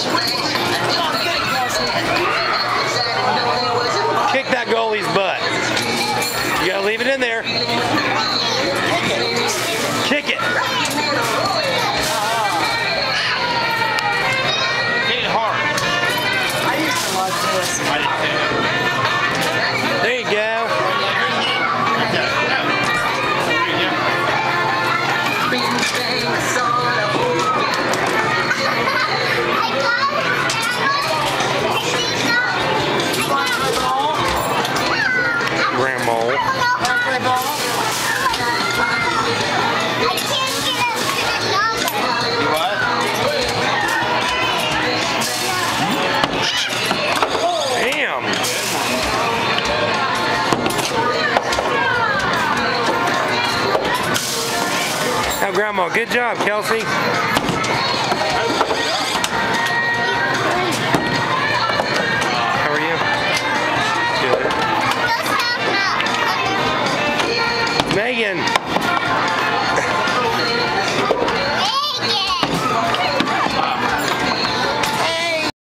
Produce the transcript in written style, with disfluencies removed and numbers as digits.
Kick that goalie's butt. You gotta leave it in there. Kick it. Hit it hard. I used to love this. I did too. There you go. Grandma. What? Damn. Now, Grandma, good job, Kelsey.